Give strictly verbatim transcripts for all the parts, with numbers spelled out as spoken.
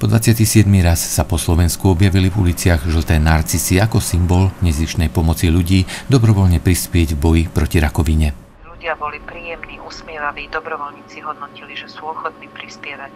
Po dvadsiaty siedmy raz sa po Slovensku objavili v uliciach žlté narcisy ako symbol nezištnej pomoci ľudí dobrovoľne prispieť v boji proti rakovine. Ľudia boli príjemní, usmievaví, dobrovoľníci hodnotili, že sú ochotní prispievať.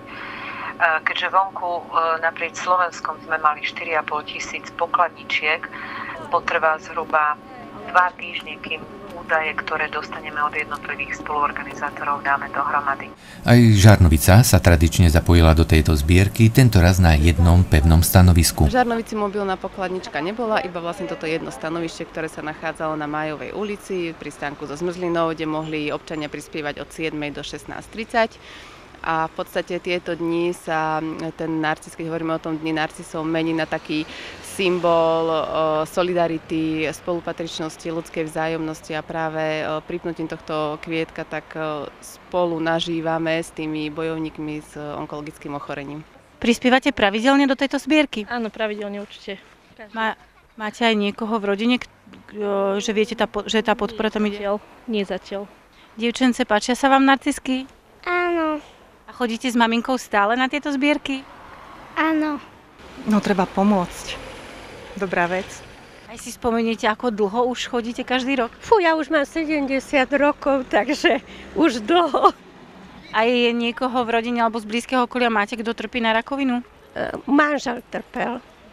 Keďže vonku naprieč Slovenskom sme mali štyri a pol tisíc pokladničiek, potrvá zhruba dva týždne, kým údaje, ktoré dostaneme od jednotlivých spoluorganizátorov, dáme dohromady. Aj Žarnovica sa tradične zapojila do tejto zbierky, tentoraz na jednom pevnom stanovisku. V Žarnovici mobilná pokladnička nebola, iba vlastne toto jedno stanovište, ktoré sa nachádzalo na Májovej ulici pri stánku so zmrzlinou, kde mohli občania prispievať od siedmej do šestnásť tridsať. A v podstate tieto dni sa ten narcis, keď hovoríme o tom dni narcisov, mení na taký symbol solidarity, spolupatričnosti, ľudskej vzájomnosti a práve pripnutím tohto kvietka tak spolu nažívame s tými bojovníkmi s onkologickým ochorením. Prispievate pravidelne do tejto zbierky? Áno, pravidelne určite. Má, máte aj niekoho v rodine, že viete, tá, že tá podpora tam ide? Nie zatiaľ. Dievčence, páčia sa vám narcisky? Áno. A chodíte s maminkou stále na tieto zbierky? Áno. No treba pomôcť. Dobrá vec. Aj si spomeniete, ako dlho už chodíte každý rok? Fú, ja už mám sedemdesiat rokov, takže už dlho. A je niekoho v rodine alebo z blízkeho okolia máte, kto trpí na rakovinu? E, manžel trpel.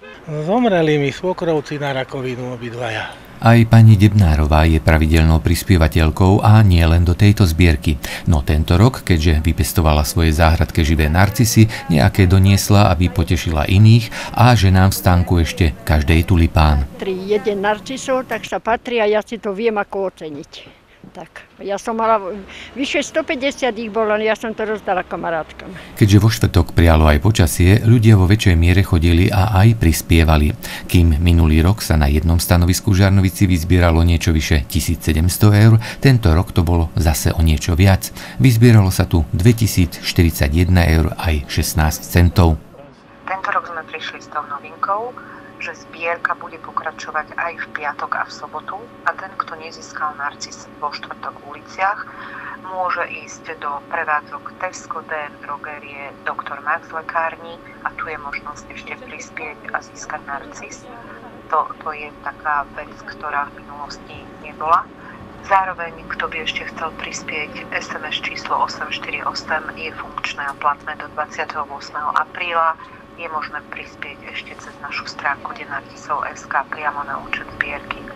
Zomreli mi svokrovci na rakovinu obidvaja. Aj pani Debnárová je pravidelnou prispievateľkou a nie len do tejto zbierky. No tento rok, keďže vypestovala svoje záhradke živé narcisy, nejaké doniesla, aby potešila iných a že nám v stánku ešte každej tulipán. Tri jeden narcisov, tak sa patrí a ja si to viem ako oceniť. Tak, ja som mala, vyše stopäťdesiat ich bolo, ja som to rozdala kamarátkam. Keďže vo štvrtok prialo aj počasie, ľudia vo väčšej miere chodili a aj prispievali. Kým minulý rok sa na jednom stanovisku v Žarnovici vyzbieralo niečo vyše tisícsedemsto eur, tento rok to bolo zase o niečo viac. Vyzbieralo sa tu dvetisícštyridsaťjeden eur aj šestnásť centov. Tento rok sme prišli s tou novinkou, že zbierka bude pokračovať aj v piatok a v sobotu a ten, kto nezískal narcis vo štvrtok v uliciach, môže ísť do prevádzok Tesco, dé em, drogerie, doktor Max lekárni a tu je možnosť ešte prispieť a získať narcis. To, to je taká vec, ktorá v minulosti nebola. Zároveň, kto by ešte chcel prispieť, es em es číslo osem štyri osem je funkčné a platné do dvadsiateho ôsmeho apríla. Je možné prispieť ešte cez našu stránku denarcisov bodka es ká priamo na účet zbierky.